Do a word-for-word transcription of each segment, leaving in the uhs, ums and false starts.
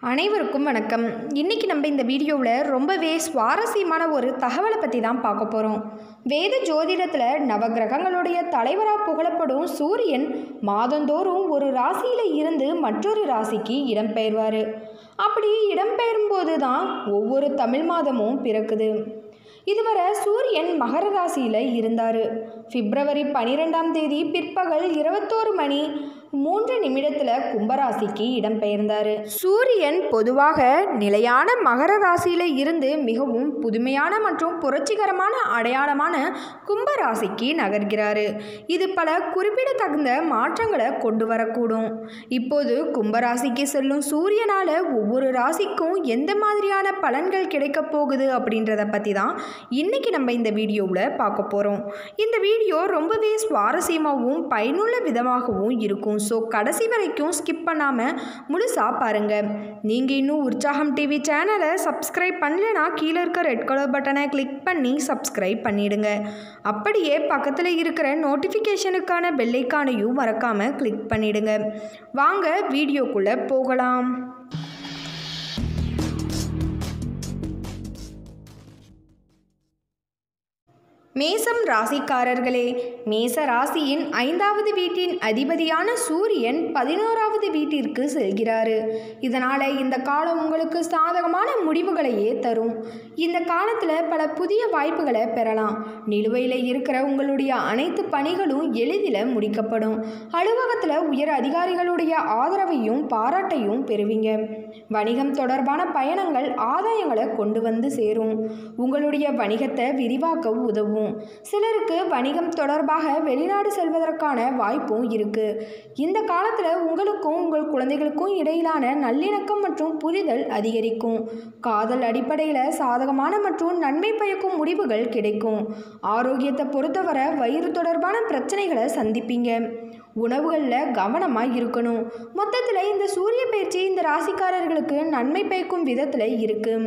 அனைவருக்கும் வணக்கம். இன்றைக்கி நம்ம இந்த வீடியோவில் ரொம்பவே சுவாரஸ்யமான ஒரு தகவலை பற்றி தான் பார்க்க போகிறோம். வேத ஜோதிடத்தில் நவகிரகங்களுடைய தலைவராக புகழப்படும் சூரியன் மாதந்தோறும் ஒரு ராசியில் இருந்து மற்றொரு ராசிக்கு இடம்பெயர்வார். அப்படி இடம்பெயரும்போது தான் ஒவ்வொரு தமிழ் மாதமும் பிறக்குது. இதுவரை சூரியன் மகர ராசியில் இருந்தார். பிப்ரவரி பன்னிரெண்டாம் தேதி பிற்பகல் இருபத்தோரு மணி மூன்று நிமிடத்தில் கும்பராசிக்கு இடம்பெயர்ந்தார். சூரியன் பொதுவாக நிலையான மகர ராசியில் இருந்து மிகவும் புதுமையான மற்றும் புரட்சிகரமான அடையாளமான கும்பராசிக்கு நகர்கிறார். இது பல குறிப்பிடத்தகுந்த மாற்றங்களை கொண்டு வரக்கூடும். இப்போது கும்பராசிக்கு செல்லும் சூரியனால் ஒவ்வொரு ராசிக்கும் எந்த மாதிரியான பலன்கள் கிடைக்க போகுது அப்படின்றத பற்றி தான் இன்றைக்கி நம்ம இந்த வீடியோவில் பார்க்க போகிறோம். இந்த வீடியோ ரொம்பவே சுவாரஸ்யமாகவும் பயனுள்ள விதமாகவும் இருக்கும். ஸோ கடைசி வரைக்கும் ஸ்கிப் பண்ணாமல் முழுசாக பாருங்கள். நீங்கள் இன்னும் உற்சாகம் டிவி சேனலை சப்ஸ்கிரைப் பண்ணலைன்னா கீழே இருக்க ரெட் கலர் பட்டனை கிளிக் பண்ணி சப்ஸ்கிரைப் பண்ணிவிடுங்க. அப்படியே பக்கத்தில் இருக்கிற நோட்டிஃபிகேஷனுக்கான பெல்லைக்கானையும் மறக்காமல் கிளிக் பண்ணிவிடுங்க. வாங்க வீடியோக்குள்ளே போகலாம். மேசம் ராசிக்காரர்களே, மேச ராசியின் ஐந்தாவது வீட்டின் அதிபதியான சூரியன் பதினோராவது வீட்டிற்கு செல்கிறார். இதனால் இந்த காலம் உங்களுக்கு சாதகமான முடிவுகளையே தரும். இந்த காலத்தில் பல புதிய வாய்ப்புகளை பெறலாம். நிலுவையில் இருக்கிற உங்களுடைய அனைத்து பணிகளும் எளிதில் முடிக்கப்படும். அலுவலகத்தில் உயர் அதிகாரிகளுடைய ஆதரவையும் பாராட்டையும் பெறுவீங்க. வணிகம் தொடர்பான பயணங்கள் ஆதாயங்களை கொண்டு வந்து சேரும். உங்களுடைய வணிகத்தை விரிவாக்க உதவும். சிலருக்கு வணிகம் தொடர்பாக வெளிநாடு செல்வதற்கான வாய்ப்பும் இருக்கு. இந்த காலத்தில் உங்களுக்கும் உங்கள் குழந்தைகளுக்கும் இடையிலான நல்லிணக்கம் மற்றும் புரிதல் அதிகரிக்கும். காதல் அடிப்படையில் சாதகமான மற்றும் நன்மை பயக்கும் முடிவுகள் கிடைக்கும். ஆரோக்கியத்தை பொறுத்தவரை வயிறு தொடர்பான பிரச்சனைகளை சந்திப்பீங்க. உணவுகளில் கவனமாக இருக்கணும். மொத்தத்தில் இந்த சூரிய பயிற்சி இந்த ராசிக்காரர்களுக்கு நன்மை பயக்கும் விதத்தில் இருக்கு.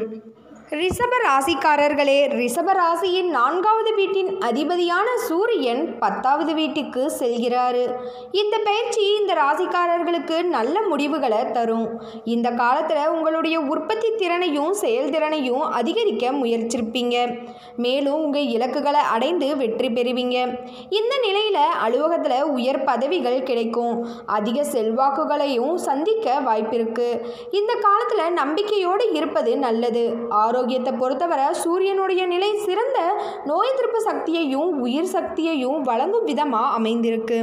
ரிஷப ராசிக்காரர்களே, ரிஷப ராசியின் நான்காவது வீட்டின் அதிபதியான சூரியன் பத்தாவது வீட்டுக்கு செல்கிறார். இந்த பயிற்சி இந்த ராசிக்காரர்களுக்கு நல்ல முடிவுகளை தரும். இந்த காலத்தில் உங்களுடைய உற்பத்தி திறனையும் செயல்திறனையும் அதிகரிக்க முயற்சிப்பீங்க. மேலும் உங்கள் இலக்குகளை அடைந்து வெற்றி பெறுவீங்க. இந்த நிலையில் அலுவலகத்தில் உயர் பதவிகள் கிடைக்கும். அதிக செல்வாக்குகளையும் சந்திக்க வாய்ப்பிருக்கு. இந்த காலத்தில் நம்பிக்கையோடு இருப்பது நல்லது. ஆரோக்கியத்தை பொறுத்தவரை சூரியனுடைய நிலை சிறந்த நோய் எதிர்ப்பு சக்தியையும் உயிர் சக்தியையும் வழங்கும் விதமாக அமைந்திருக்கு.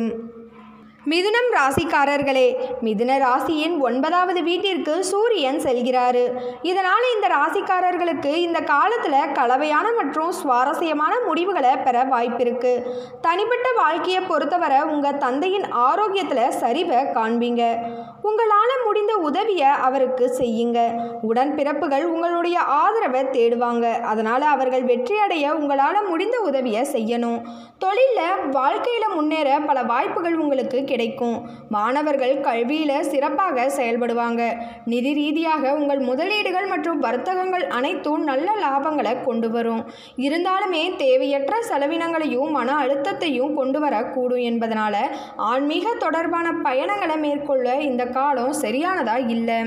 மிதுனம் ராசிக்காரர்களே, மிதுன ராசியின் ஒன்பதாவது வீட்டிற்கு சூரியன் செல்கிறார். இதனால் இந்த ராசிக்காரர்களுக்கு இந்த காலத்தில் கலவையான மற்றும் சுவாரஸ்யமான முடிவுகளை பெற வாய்ப்பிருக்கு. தனிப்பட்ட வாழ்க்கையை பொறுத்தவரை உங்கள் தந்தையின் ஆரோக்கியத்தில் சரிவை காண்பீங்க. உங்களால் முடிந்த உதவியை அவருக்கு செய்யுங்க. உடன்பிறப்புகள் உங்களுடைய ஆதரவை தேடுவாங்க. அதனால் அவர்கள் வெற்றியடைய உங்களால் முடிந்த உதவியை செய்யணும். தொழிலில் வாழ்க்கையில் முன்னேற பல வாய்ப்புகள் உங்களுக்கு கிடைக்கும். மாணவர்கள் கல்வியில் சிறப்பாக செயல்படுவாங்க. நிதி ரீதியாக உங்கள் முதலீடுகள் மற்றும் வர்த்தகங்கள் அனைத்தும் நல்ல லாபங்களை கொண்டு வரும். இருந்தாலுமே தேவையற்ற செலவினங்களையும் மன அழுத்தத்தையும் கொண்டு வரக்கூடும் என்பதனால ஆன்மீக தொடர்பான பயணங்களை மேற்கொள்ள இந்த காலம் சரியானதா இல்லை.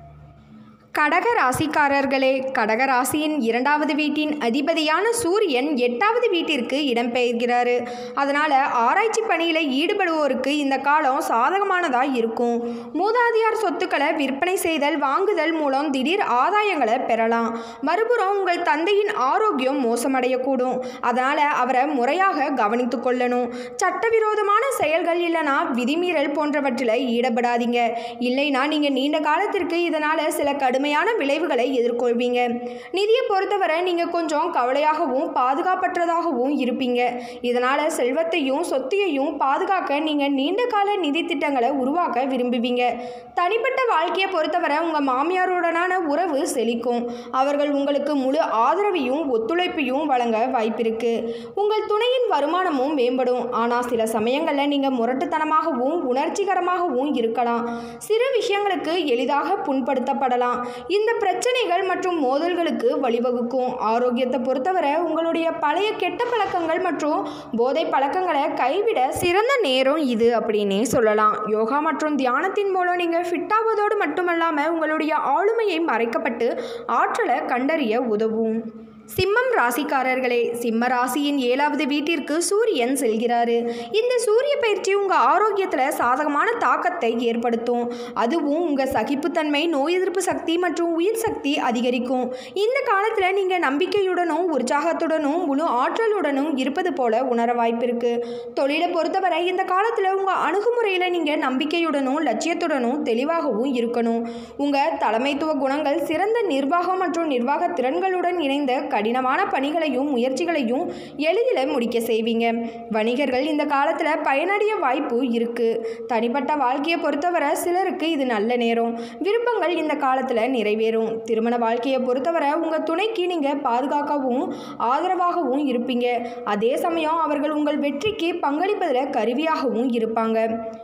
கடக ராசிக்காரர்களே, கடக ராசியின் இரண்டாவது வீட்டின் அதிபதியான சூரியன் எட்டாவது வீட்டிற்கு இடம்பெயர்கிறார். அதனால் ஆராய்ச்சி பணியில் ஈடுபடுவோருக்கு இந்த காலம் சாதகமானதாக இருக்கும். மூதாதையார் சொத்துக்களை விற்பனை செய்தல் வாங்குதல் மூலம் திடீர் ஆதாயங்களை பெறலாம். மறுபுறம் உங்கள் தந்தையின் ஆரோக்கியம் மோசமடையக்கூடும். அதனால் அவரை முறையாக கவனித்து கொள்ளணும். சட்டவிரோதமான செயல்கள் இல்லைனா விதிமீறல் போன்றவற்றில் ஈடுபடாதீங்க. இல்லைனா நீங்கள் நீண்ட காலத்திற்கு இதனால் சில கடும் விளைவுகளை எதிர்கொள்வீங்க. நிதியை பொறுத்தவரை நீங்க கொஞ்சம் கவலையாகவும் பாதுகாப்பற்றதாகவும் இருப்பீங்க. இதனால செல்வத்தையும் சொத்தையும் பாதுகாக்க நீங்க நீண்ட கால நிதி திட்டங்களை உருவாக்க விரும்புவீங்க. தனிப்பட்ட வாழ்க்கையை பொறுத்தவரை உங்க மாமியாருடனான உறவு செழிக்கும். அவர்கள் உங்களுக்கு முழு ஆதரவையும் ஒத்துழைப்பையும் வழங்க வாய்ப்பிருக்கு. உங்கள் துணையின் வருமானமும் மேம்படும். ஆனால் சில சமயங்களில் நீங்க முரட்டுத்தனமாகவும் உணர்ச்சிகரமாகவும் இருக்கலாம். சிறு விஷயங்களுக்கு எளிதாக புண்படுத்தப்படலாம். இந்த பிரச்சனைகள் மற்றும் மோதல்களுக்கு வழிவகுக்கும். ஆரோக்கியத்தை பொறுத்தவரை உங்களுடைய பழைய கெட்ட பழக்கங்கள் மற்றும் போதை பழக்கங்களை கைவிட சிறந்த நேரம் இது அப்படின்னே சொல்லலாம். யோகா மற்றும் தியானத்தின் மூலம் நீங்கள் ஃபிட் ஆவதோடு மட்டுமல்லாமல் உங்களுடைய ஆளுமையை மறைக்கப்பட்டு ஆற்றலை கண்டறிய உதவும். சிம்மம் ராசிக்காரர்களே, சிம்ம ராசியின் ஏழாவது வீட்டிற்கு சூரியன் செல்கிறாரு. இந்த சூரிய பயிற்சி உங்கள் ஆரோக்கியத்தில் சாதகமான தாக்கத்தை ஏற்படுத்தும். அதுவும் உங்கள் சகிப்புத்தன்மை, நோய் எதிர்ப்பு சக்தி மற்றும் உயிர் சக்தி அதிகரிக்கும். இந்த காலத்தில் நீங்கள் நம்பிக்கையுடனும் உற்சாகத்துடனும் முழு ஆற்றலுடனும் இருப்பது போல உணர வாய்ப்பிருக்கு. தொழிலை பொறுத்தவரை இந்த காலத்தில் உங்கள் அணுகுமுறையில் நீங்கள் நம்பிக்கையுடனும் லட்சியத்துடனும் தெளிவாகவும் இருக்கணும். உங்கள் தலைமைத்துவ குணங்கள் சிறந்த நிர்வாகம் மற்றும் நிர்வாக திறன்களுடன் இணைந்த கடினமான பணிகளையும் முயற்சிகளையும் எளிதில் முடிக்க செய்வீங்க. வணிகர்கள் இந்த காலத்தில் பயனடைய வாய்ப்பு இருக்கு. தனிப்பட்ட வாழ்க்கையை பொறுத்தவரை சிலருக்கு இது நல்ல நேரம். விருப்பங்கள் இந்த காலத்தில் நிறைவேறும். திருமண வாழ்க்கையை பொறுத்தவரை உங்கள் துணைக்கு நீங்கள் பாதுகாக்கவும் ஆதரவாகவும் இருப்பீங்க. அதே சமயம் அவர்கள் உங்கள் வெற்றிக்கு பங்களிப்பதில் கருவியாகவும் இருப்பாங்க.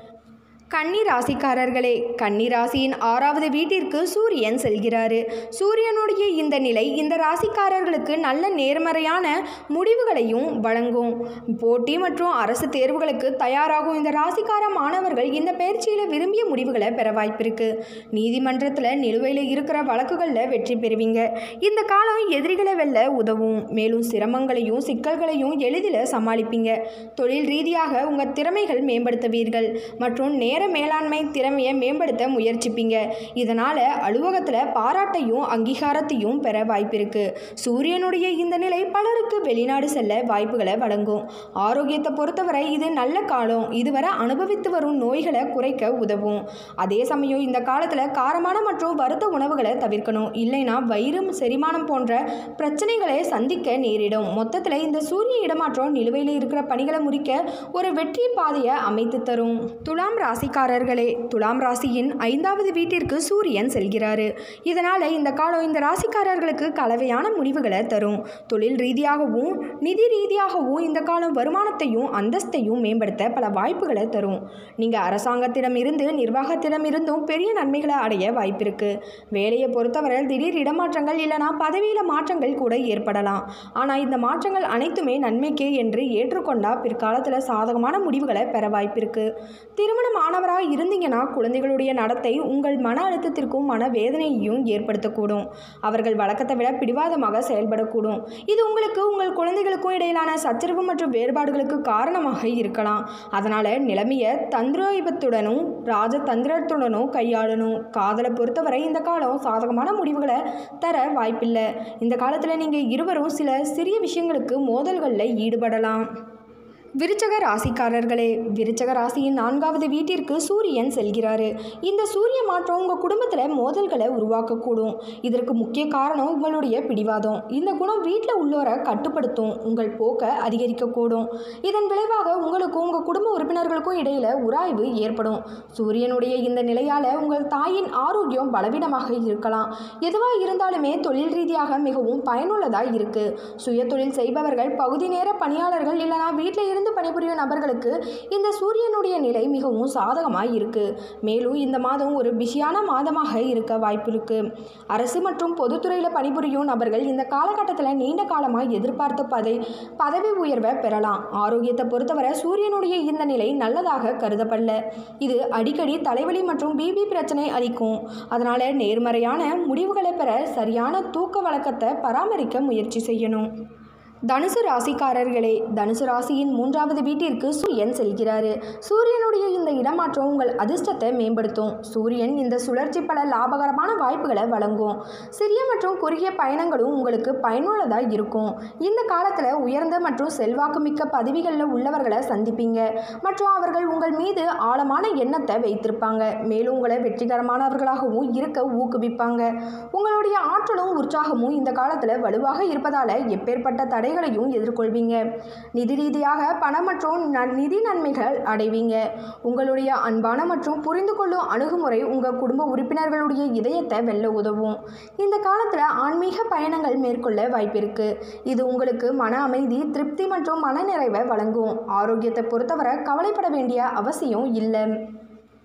கன்னி ராசிக்காரர்களே, கன்னி ராசியின் ஆறாவது வீட்டிற்கு சூரியன் செல்கிறாரு. சூரியனுடைய இந்த நிலை இந்த ராசிக்காரர்களுக்கு நல்ல நேர்மறையான முடிவுகளையும் வழங்கும். போட்டி மற்றும் அரசு தேர்வுகளுக்கு தயாராகும் இந்த ராசிக்கார மாணவர்கள் இந்த பயிற்சியில் விரும்பிய முடிவுகளை பெற வாய்ப்பிருக்கு. நீதிமன்றத்தில் நிலுவையில் இருக்கிற வழக்குகளில் வெற்றி பெறுவீங்க. இந்த காலம் எதிரிகளை வெல்ல உதவும். மேலும் சிரமங்களையும் சிக்கல்களையும் எளிதில் சமாளிப்பீங்க. தொழில் ரீதியாக உங்கள் திறமைகள் மேம்படுத்துவீர்கள் மற்றும் நேர மேலாண்மை திறமையை மேம்படுத்த முயற்சிப்பீங்க. இதனால் அலுவலகத்தில் பாராட்டையும் அங்கீகாரத்தையும் பெற வாய்ப்பிருக்கு. சூரியனுடைய இந்த நிலை பலருக்கு வெளிநாடு செல்ல வாய்ப்புகளை வழங்கும். ஆரோக்கியத்தை பொறுத்தவரை இது நல்ல காலம். இதுவரை அனுபவித்து வரும் நோய்களை குறைக்க உதவும். அதே சமயம் இந்த காலத்தில் காரமான மற்றும் வறுத்த உணவுகளை தவிர்க்கணும். இல்லைனா வயிறு செரிமானம் போன்ற பிரச்சனைகளை சந்திக்க நேரிடும். மொத்தத்தில் இந்த சூரிய இடமாற்றம் நிலுவையில் இருக்கிற பணிகளை முடிக்க ஒரு வெற்றி பாதையை அமைத்து தரும். துலாம் ராசி ராசிக்காரர்களே, துலாம் ராசியின் ஐந்தாவது வீட்டிற்கு சூரியன் செல்கிறாரு. இதனால் இந்த காலம் இந்த ராசிக்காரர்களுக்கு கலவையான முடிவுகளை தரும். தொழில் ரீதியாகவும் நிதி ரீதியாகவும் இந்த காலம் வருமானத்தையும் அந்தஸ்தையும் மேம்படுத்த பல வாய்ப்புகளை தரும். நீங்கள் அரசாங்கத்திடம் இருந்து நிர்வாகத்திடம் இருந்தும் பெரிய நன்மைகளை அடைய வாய்ப்பிருக்கு. வேலையை பொறுத்தவரை திடீர் இடமாற்றங்கள் இல்லைனா பதவியில் மாற்றங்கள் கூட ஏற்படலாம். ஆனால் இந்த மாற்றங்கள் அனைத்துமே நன்மைக்கே என்று ஏற்றுக்கொண்டால் பிற்காலத்தில் சாதகமான முடிவுகளை பெற வாய்ப்பிருக்கு. திருமணம் ஆனவராக இருந்தீங்கன்னா குழந்தைகளுடைய நடத்தை உங்கள் மன அழுத்தத்திற்கும் மன வேதனையையும் ஏற்படுத்தக்கூடும். அவர்கள் வழக்கத்தை விட பிடிவாதமாக செயல்படக்கூடும். இது உங்களுக்கு உங்கள் குழந்தைகளுக்கும் இடையிலான சச்சரவு மற்றும் வேறுபாடுகளுக்கு காரணமாக இருக்கலாம். அதனால் நிலைமையை தந்திரோபத்துடனும் ராஜதந்திரத்துடனும் கையாளணும். காதலை பொறுத்தவரை இந்த காலம் சாதகமான முடிவுகளை தர வாய்ப்பில்லை. இந்த காலத்தில் நீங்கள் இருவரும் சில சிறிய விஷயங்களுக்கு மோதல்களில் ஈடுபடலாம். விருச்சக ராசிக்காரர்களே, விருச்சக ராசியின் நான்காவது வீட்டிற்கு சூரியன் செல்கிறாரு. இந்த சூரிய மாற்றம் உங்கள் குடும்பத்தில் மோதல்களை உருவாக்கக்கூடும். இதற்கு முக்கிய காரணம் உங்களுடைய பிடிவாதம். இந்த குணம் வீட்டில் உள்ளோரை கட்டுப்படுத்தும். உங்கள் போக்கை அதிகரிக்கக்கூடும். இதன் விளைவாக உங்களுக்கும் உங்கள் குடும்ப உறுப்பினர்களுக்கும் இடையில உராய்வு ஏற்படும். சூரியனுடைய இந்த நிலையால் உங்கள் தாயின் ஆரோக்கியம் பலவீனமாக இருக்கலாம். எதுவாக இருந்தாலுமே தொழில் ரீதியாக மிகவும் பயனுள்ளதாக இருக்கு. சுய தொழில் செய்பவர்கள், பகுதி நேர பணியாளர்கள் இல்லைனா வீட்டில் இருந்து பணிபுரியும் நபர்களுக்கு இந்த சூரியனுடைய நிலை மிகவும் சாதகமாக இருக்கு. மேலும் இந்த மாதம் ஒரு பிஸியான மாதமாக இருக்க வாய்ப்பு இருக்கு. அரசு மற்றும் பொதுத்துறையில் பணிபுரியும் நபர்கள் இந்த காலகட்டத்தில் நீண்ட காலமாக எதிர்பார்த்த பதவி பதவி உயர்வை பெறலாம். ஆரோக்கியத்தை பொறுத்தவரை சூரியனுடைய இந்த நிலை நல்லதாக கருதப்படல. இது அடிக்கடி தலைவலி மற்றும் பிபி பிரச்சனை அளிக்கும். அதனால நேர்மறையான முடிவுகளை பெற சரியான தூக்க வழக்கத்தை பராமரிக்க முயற்சி செய்யணும். தனுசு ராசிக்காரர்களே, தனுசு ராசியின் மூன்றாவது வீட்டிற்கு சூரியன் செல்கிறாரு. சூரியனுடைய இந்த இடமாற்றம் உங்கள் அதிர்ஷ்டத்தை மேம்படுத்தும். சூரியன் இந்த சுழற்சி பல லாபகரமான வாய்ப்புகளை வழங்கும். சிறிய மற்றும் குறுகிய பயணங்களும் உங்களுக்கு பயனுள்ளதாக இருக்கும். இந்த காலத்தில் உயர்ந்த மற்றும் செல்வாக்குமிக்க பதவிகளில் உள்ளவர்களை சந்திப்பீங்க மற்றும் அவர்கள் உங்கள் மீது ஆழமான எண்ணத்தை வைத்திருப்பாங்க. மேலும் உங்களை வெற்றிகரமானவர்களாகவும் இருக்க ஊக்குவிப்பாங்க. உங்களுடைய ஆற்றலும் உற்சாகமும் இந்த காலத்தில் வலுவாக இருப்பதால் எப்பேற்பட்ட தடை தடைகளையும் எதிர்கொள்வீங்க. நிதி ரீதியாக பணம் மற்றும் நிதி நன்மைகள் அடைவீங்க. உங்களுடைய அன்பான மற்றும் புரிந்து கொள்ளும் அணுகுமுறை உங்கள் குடும்ப உறுப்பினர்களுடைய இதயத்தை வெல்ல உதவும். இந்த காலத்தில் ஆன்மீக பயணங்கள் மேற்கொள்ள வாய்ப்பிருக்கு. இது உங்களுக்கு மன அமைதி, திருப்தி மற்றும் மனநிறைவை வழங்கும். ஆரோக்கியத்தை பொறுத்தவரை கவலைப்பட வேண்டிய அவசியம் இல்லை.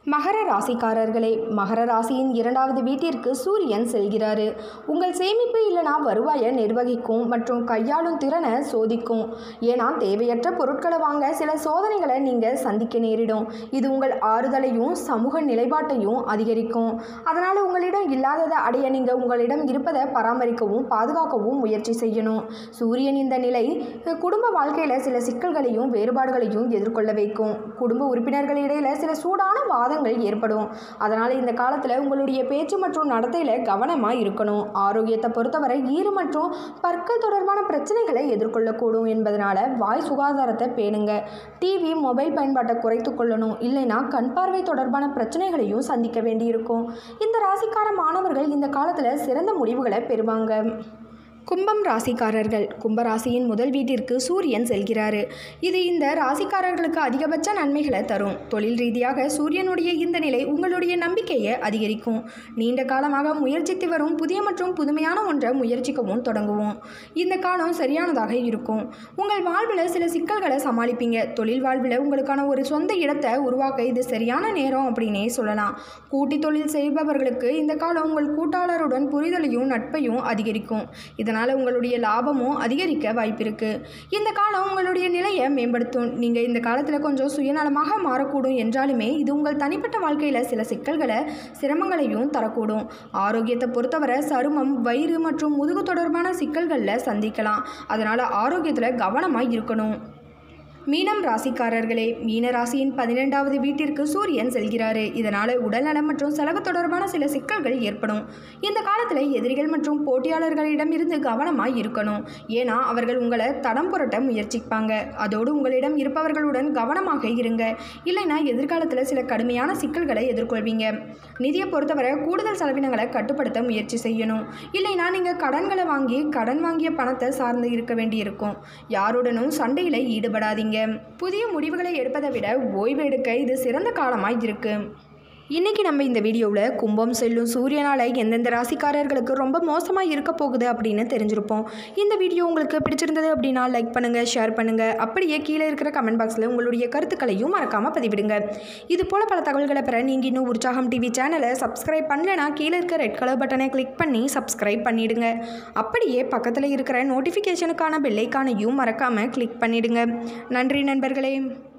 மகர ராசிக்காரர்களே, மகர ராசியின் இரண்டாவது வீட்டிற்கு சூரியன் செல்கிறாரு. உங்கள் சேமிப்பு இல்லைனா வருவாயை நிர்வகிக்கும் மற்றும் கையாளும் திறனை சோதிக்கும். ஏன்னா தேவையற்ற பொருட்களை வாங்க சில சோதனைகளை நீங்கள் சந்திக்க நேரிடும். இது உங்கள் ஆறுதலையும் சமூக நிலைப்பாட்டையும் அதிகரிக்கும். அதனால் உங்களிடம் இல்லாததை அடைய நீங்கள் உங்களிடம் இருப்பதை பராமரிக்கவும் பாதுகாக்கவும் முயற்சி செய்யணும். சூரியன் இந்த நிலை குடும்ப வாழ்க்கையில் சில சிக்கல்களையும் வேறுபாடுகளையும் எதிர்கொள்ள வைக்கும். குடும்ப உறுப்பினர்களிடையில் சில சூடான வாதங்கள் ஏற்படும். அதனால் இந்த காலத்தில் உங்களுடைய பேச்சு மற்றும் நடத்தையில் கவனமாக இருக்கணும். ஆரோக்கியத்தை பொறுத்தவரை ஈறு மற்றும் பற்கள் தொடர்பான பிரச்சனைகளை எதிர்கொள்ளக்கூடும் என்பதனால வாய் சுகாதாரத்தை பேணுங்க. டிவி மொபைல் பயன்பாட்டை குறைத்து கொள்ளணும். இல்லைனா கண் பார்வை தொடர்பான பிரச்சனைகளையும் சந்திக்க வேண்டியிருக்கும். இந்த ராசிக்கார மாணவர்கள் இந்த காலத்தில் சிறந்த முடிவுகளை பெறுவாங்க. கும்பம் ராசிக்காரர்கள், கும்பராசியின் முதல் வீட்டிற்கு சூரியன் செல்கிறாரு. இது இந்த ராசிக்காரர்களுக்கு அதிகபட்ச நன்மைகளை தரும். தொழில் ரீதியாக சூரியனுடைய இந்த நிலை உங்களுடைய நம்பிக்கையை அதிகரிக்கும். நீண்ட காலமாக முயற்சித்து வரும் புதிய மற்றும் புதுமையான ஒன்றை முயற்சிக்கவும் தொடங்குவோம். இந்த காலம் சரியானதாக இருக்கும். உங்கள் வாழ்வில் சில சிக்கல்களை சமாளிப்பீங்க. தொழில் வாழ்வில் உங்களுக்கான ஒரு சொந்த இடத்தை உருவாக்க இது சரியான நேரம் அப்படின்னே சொல்லலாம். கூட்டி தொழில் செய்பவர்களுக்கு இந்த காலம் உங்கள் கூட்டாளருடன் புரிதலையும் நட்பையும் அதிகரிக்கும். இதனால் உங்களுடைய லாபமும் அதிகரிக்க வாய்ப்பிருக்கு. இந்த காலம் உங்களுடைய நிலையை மேம்படுத்தும். நீங்கள் இந்த காலத்தில் கொஞ்சம் சுயநலமாக மாறக்கூடும் என்றாலுமே இது உங்கள் தனிப்பட்ட வாழ்க்கையில் சில சிக்கல்களை சிரமங்களையும் தரக்கூடும். ஆரோக்கியத்தை பொறுத்தவரை சருமம், வயிறு மற்றும் முதுகு தொடர்பான சிக்கல்களில் சந்திக்கலாம். அதனால் ஆரோக்கியத்தில் கவனமாக இருக்கணும். மீனம் ராசிக்காரர்களே, மீன ராசியின் பன்னிரெண்டாவது வீட்டிற்கு சூரியன் செல்கிறாரு. இதனால் உடல்நலம் மற்றும் செலவு தொடர்பான சில சிக்கல்கள் ஏற்படும். இந்த காலத்தில் எதிரிகள் மற்றும் போட்டியாளர்களிடம் இருந்து கவனமாக இருக்கணும். ஏன்னா அவர்கள் உங்களை தடம் புரட்ட முயற்சிப்பாங்க. அதோடு உங்களிடம் இருப்பவர்களுடன் கவனமாக இருங்க. இல்லைனா எதிர்காலத்தில் சில கடுமையான சிக்கல்களை எதிர்கொள்வீங்க. நிதியை பொறுத்தவரை கூடுதல் செலவினங்களை கட்டுப்படுத்த முயற்சி செய்யணும். இல்லைனா நீங்கள் கடன்களை வாங்கி கடன் வாங்கிய பணத்தை சார்ந்து இருக்க வேண்டியிருக்கும். யாருடனும் சண்டையில் ஈடுபடாதீங்க. புதிய முடிவுகளை எடுப்பதை விட ஓய்வு எடுக்க இது சிறந்த காலமாக இருக்கு. இன்றைக்கி நம்ம இந்த வீடியோவில் கும்பம் செல்லும் சூரியனால் எந்தெந்த ராசிக்காரர்களுக்கு ரொம்ப மோசமாக இருக்க போகுது அப்படின்னு தெரிஞ்சிருப்போம். இந்த வீடியோ உங்களுக்கு பிடிச்சிருந்தது அப்படின்னா லைக் பண்ணுங்கள், ஷேர் பண்ணுங்கள். அப்படியே கீழே இருக்கிற கமெண்ட் பாக்ஸில் உங்களுடைய கருத்துக்களையும் மறக்காமல் பதிவிடுங்க. இது போல் பல தகவல்களை பெற நீங்கள் இன்னும் உற்சாகம் டிவி சேனலை சப்ஸ்கிரைப் பண்ணலைன்னா கீழே இருக்க ரெட் கலர் பட்டனை கிளிக் பண்ணி சப்ஸ்கிரைப் பண்ணிவிடுங்க. அப்படியே பக்கத்தில் இருக்கிற நோட்டிஃபிகேஷனுக்கான பெல்லைக்கானையும் மறக்காமல் கிளிக் பண்ணிவிடுங்க. நன்றி நண்பர்களே.